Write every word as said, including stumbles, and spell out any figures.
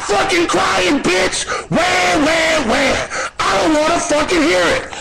fucking crying, bitch. Where, where, where? I don't want to fucking hear it.